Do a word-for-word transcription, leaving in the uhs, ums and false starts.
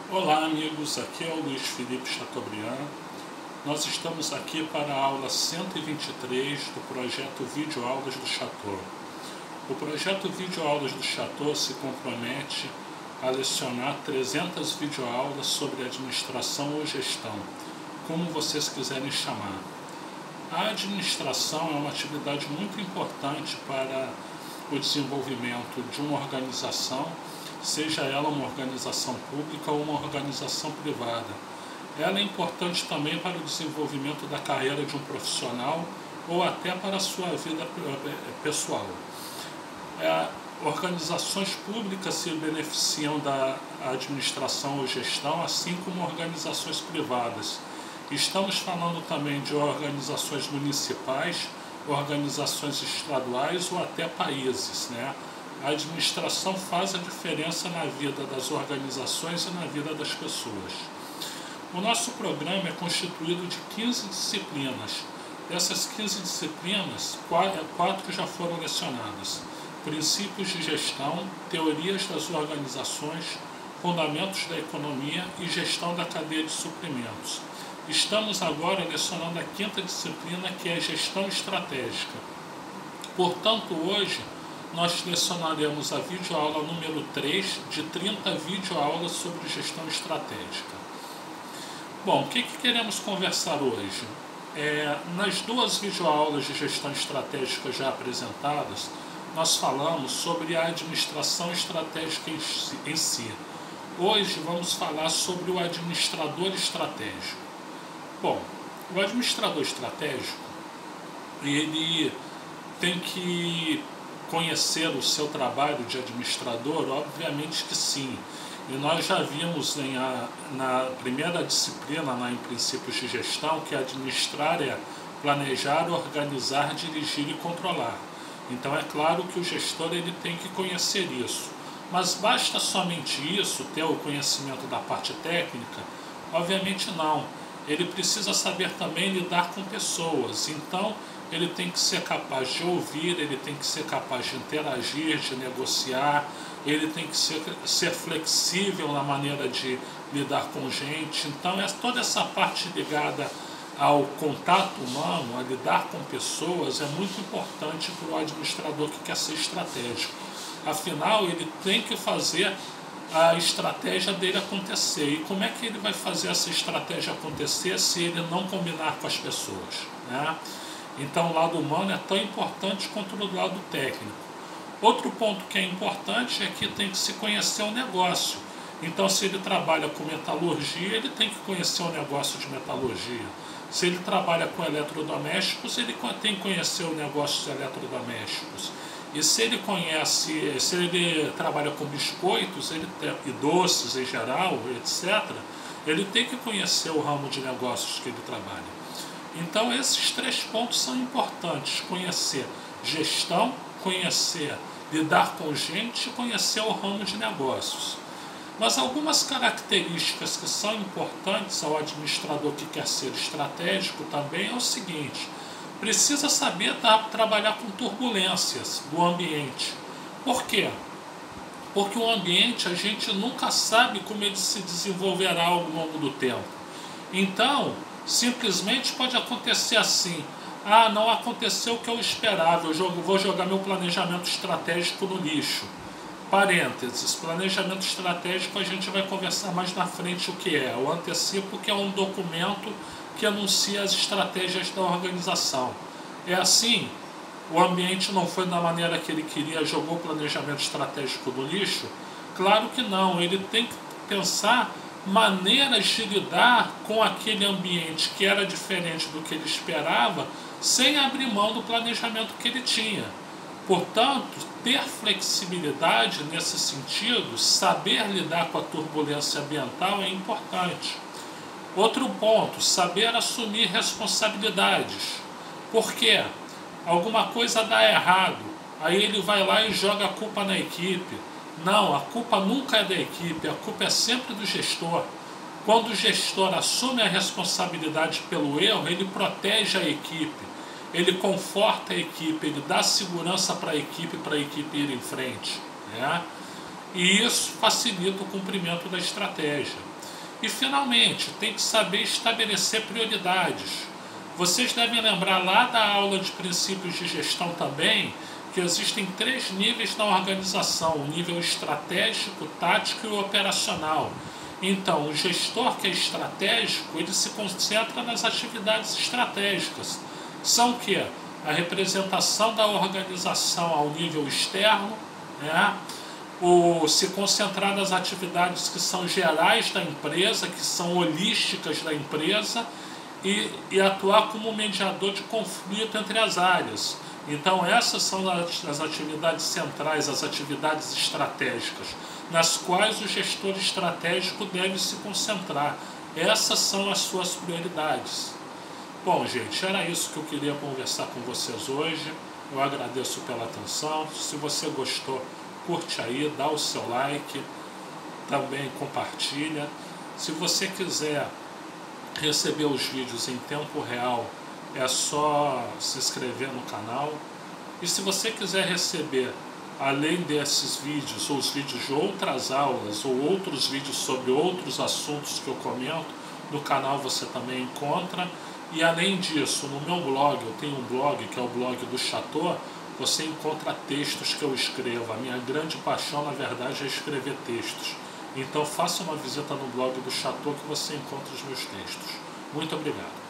Olá amigos, aqui é o Luiz Felipe Chateaubriand. Nós estamos aqui para a aula cento e vinte e três do projeto Videoaulas do Chateau. O projeto Videoaulas do Chateau se compromete a lecionar trezentas videoaulas sobre administração ou gestão, como vocês quiserem chamar. A administração é uma atividade muito importante para o desenvolvimento de uma organização, seja ela uma organização pública ou uma organização privada. Ela é importante também para o desenvolvimento da carreira de um profissional ou até para a sua vida pessoal. É, organizações públicas se beneficiam da administração ou gestão, assim como organizações privadas. Estamos falando também de organizações municipais, organizações estaduais ou até países, né? A administração faz a diferença na vida das organizações e na vida das pessoas. O nosso programa é constituído de quinze disciplinas. Dessas quinze disciplinas, quatro já foram lecionadas: princípios de gestão, teorias das organizações, fundamentos da economia e gestão da cadeia de suprimentos. Estamos agora lecionando a quinta disciplina, que é gestão estratégica. Portanto, hoje nós lecionaremos a videoaula número três de trinta videoaulas sobre gestão estratégica. Bom, o que, que queremos conversar hoje? É, nas duas videoaulas de gestão estratégica já apresentadas, nós falamos sobre a administração estratégica em si. Hoje vamos falar sobre o administrador estratégico. Bom, o administrador estratégico, ele tem que conhecer o seu trabalho de administrador? Obviamente que sim. E nós já vimos em a, na primeira disciplina, lá em princípios de gestão, que administrar é planejar, organizar, dirigir e controlar. Então é claro que o gestor ele tem que conhecer isso. Mas basta somente isso, ter o conhecimento da parte técnica? Obviamente não. Ele precisa saber também lidar com pessoas. Então ele tem que ser capaz de ouvir, ele tem que ser capaz de interagir, de negociar, ele tem que ser, ser flexível na maneira de lidar com gente. Então, é toda essa parte ligada ao contato humano, a lidar com pessoas, é muito importante para o administrador que quer ser estratégico. Afinal, ele tem que fazer a estratégia dele acontecer. E como é que ele vai fazer essa estratégia acontecer se ele não combinar com as pessoas, né? Então o lado humano é tão importante quanto o lado técnico. Outro ponto que é importante é que tem que se conhecer o negócio. Então se ele trabalha com metalurgia, ele tem que conhecer o negócio de metalurgia. Se ele trabalha com eletrodomésticos, ele tem que conhecer o negócio de eletrodomésticos. E se ele conhece, se ele trabalha com biscoitos ele tem, e doces em geral, etcétera, ele tem que conhecer o ramo de negócios que ele trabalha. Então esses três pontos são importantes: conhecer gestão, conhecer lidar com gente e conhecer o ramo de negócios. Mas algumas características que são importantes ao administrador que quer ser estratégico também é o seguinte: precisa saber dar, trabalhar com turbulências do ambiente. Por quê? Porque o ambiente a gente nunca sabe como ele se desenvolverá ao longo do tempo. Então, simplesmente pode acontecer assim: ah, não aconteceu o que eu esperava, eu jogo, vou jogar meu planejamento estratégico no lixo. Parênteses, planejamento estratégico a gente vai conversar mais na frente o que é. O antecipo, que é um documento que anuncia as estratégias da organização. É assim? O ambiente não foi da maneira que ele queria, jogou o planejamento estratégico no lixo? Claro que não, ele tem que pensar maneiras de lidar com aquele ambiente que era diferente do que ele esperava, sem abrir mão do planejamento que ele tinha. Portanto, ter flexibilidade nesse sentido, saber lidar com a turbulência ambiental é importante. Outro ponto, saber assumir responsabilidades. Por quê? Alguma coisa dá errado, aí ele vai lá e joga a culpa na equipe. Não, a culpa nunca é da equipe, a culpa é sempre do gestor. Quando o gestor assume a responsabilidade pelo erro, ele protege a equipe, ele conforta a equipe, ele dá segurança para a equipe, para a equipe ir em frente, né? E isso facilita o cumprimento da estratégia. E, finalmente, tem que saber estabelecer prioridades. Vocês devem lembrar lá da aula de princípios de gestão também, que existem três níveis na organização: o nível estratégico, tático e operacional. Então, o gestor que é estratégico, ele se concentra nas atividades estratégicas. São o quê? A representação da organização ao nível externo, né? O se concentrar nas atividades que são gerais da empresa, que são holísticas da empresa, e, e atuar como mediador de conflito entre as áreas. Então essas são as, as atividades centrais, as atividades estratégicas, nas quais o gestor estratégico deve se concentrar. Essas são as suas prioridades. Bom, gente, era isso que eu queria conversar com vocês hoje. Eu agradeço pela atenção. Se você gostou, curte aí, dá o seu like, também compartilha. Se você quiser receber os vídeos em tempo real, é só se inscrever no canal. E se você quiser receber, além desses vídeos, ou os vídeos de outras aulas, ou outros vídeos sobre outros assuntos que eu comento, no canal você também encontra. E além disso, no meu blog, eu tenho um blog que é o blog do Chateau, você encontra textos que eu escrevo. A minha grande paixão, na verdade, é escrever textos. Então faça uma visita no blog do Chateau que você encontra os meus textos. Muito obrigado.